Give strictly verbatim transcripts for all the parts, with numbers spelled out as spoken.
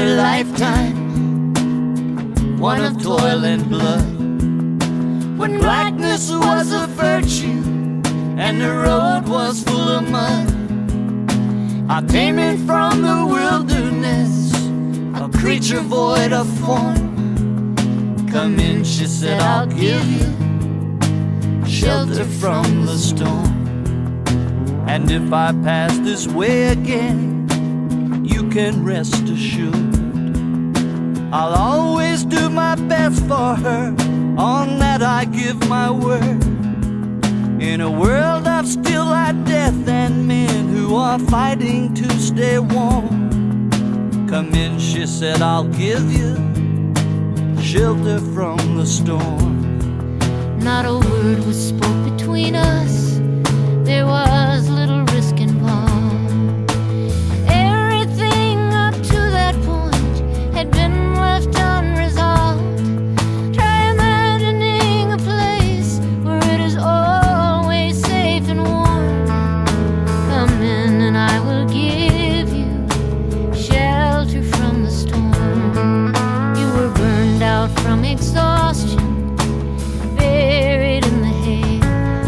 lifetime, one of toil and blood. When blackness was a virtue and the road was full of mud, I came in from the wilderness, a creature void of form. Come in, she said, I'll give you shelter from the storm. And if I pass this way again, you can rest assured I'll always do my best for her, on that I give my word. In a world of still like death and men who are fighting to stay warm, come in, she said, I'll give you shelter from the storm. Not a word was spoke between us, there was little risk involved. Everything up to that point had been left unresolved. Try imagining a place where it is always safe and warm. Come in and I will give you shelter from the storm. You were burned out from exhaustion, buried in the hay,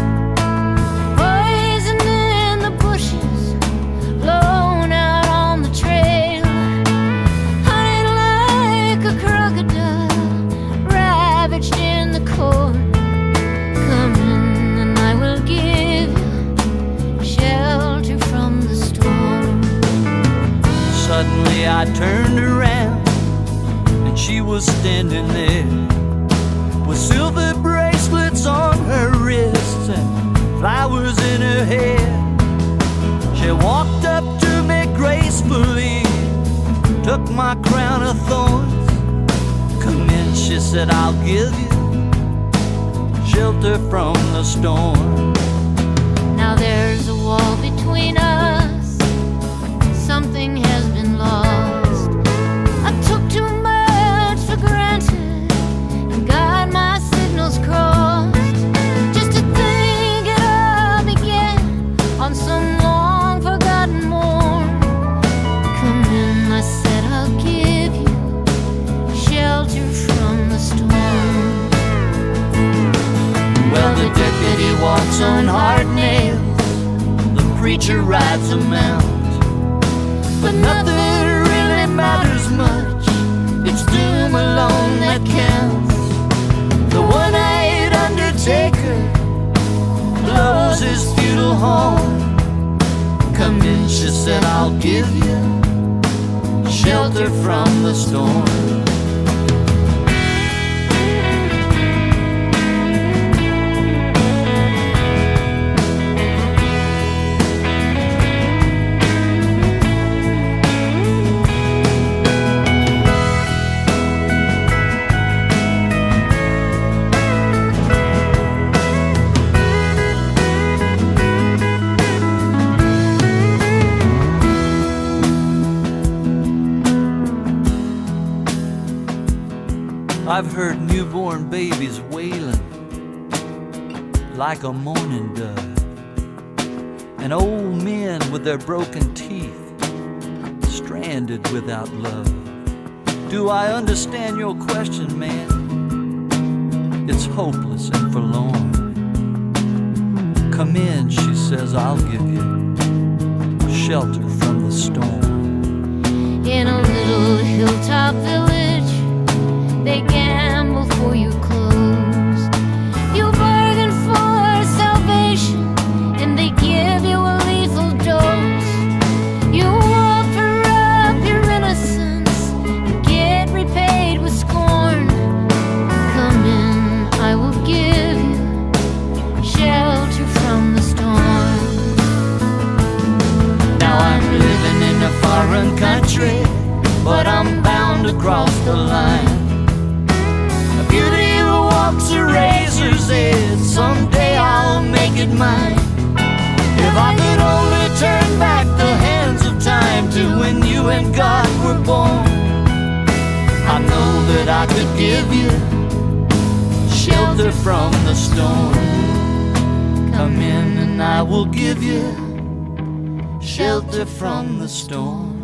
poison in the bushes, blown out on the trail, hunted like a crocodile, ravaged in the court. Come in and I will give you shelter from the storm. Suddenly I turned around and she was standing there, with silver bracelets on her wrists and flowers in her hair. She walked up to me gracefully, took my crown of thorns. Come in, she said, I'll give you shelter from the storm. Now there's a wall between us, something has been lost. I took too much for granted and got my signals crossed, just to think it all began on some long forgotten morn. Come in, I said, I'll give you shelter from the storm. Well, the deputy walks on hard nails, the preacher rides a mount, but nothing really matters much, it's doom alone that counts. The one-eyed undertaker blows his futile horn. Come in, she said, I'll give you shelter from the storm. I've heard newborn babies wailing like a mourning dove, and old men with their broken teeth stranded without love. Do I understand your question, man? It's hopeless and forlorn. Come in, she says, I'll give you shelter from the storm. In a little hilltop village, they gamble for your clothes. You bargain for salvation, and they give you a lethal dose. You offer up your innocence and get repaid with scorn. Come in, I will give you shelter from the storm. Now I'm living in a foreign country, but I'm bound to cross the line. Beauty who walks a razor's edge, someday I'll make it mine. If I could only turn back the hands of time to when you and God were born, I know that I could give you shelter from the storm. Come in and I will give you shelter from the storm.